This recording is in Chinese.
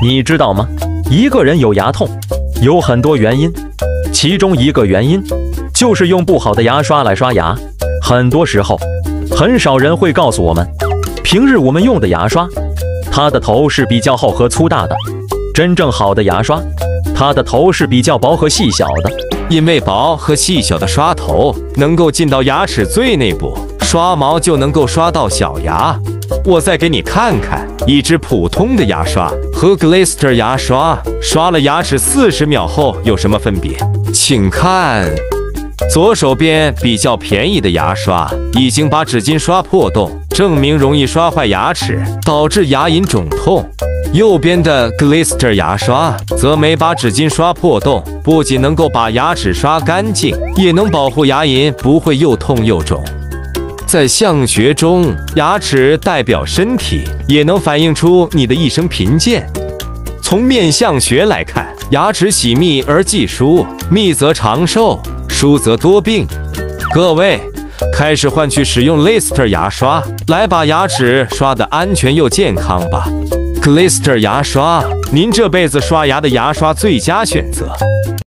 你知道吗？一个人有牙痛，有很多原因，其中一个原因就是用不好的牙刷来刷牙。很多时候，很少人会告诉我们，平日我们用的牙刷，它的头是比较厚和粗大的。真正好的牙刷，它的头是比较薄和细小的。 因为薄和细小的刷头能够进到牙齿最内部，刷毛就能够刷到小牙。我再给你看看，一支普通的牙刷和 Glister 牙刷刷了牙齿40秒后有什么分别？请看，左手边比较便宜的牙刷已经把纸巾刷破洞，证明容易刷坏牙齿，导致牙龈肿痛。右边的 Glister 牙刷则没把纸巾刷破洞，不仅能够把牙齿刷干净，也能保护牙龈不会又痛又肿。在相学中，牙齿代表身体，也能反映出你的一生贫贱。从面相学来看，牙齿喜密而忌疏，密则长寿，疏则多病。各位，开始换去使用 Glister 牙刷，来把牙齿刷得安全又健康吧。Glister 牙刷，您这辈子刷牙的牙刷最佳选择。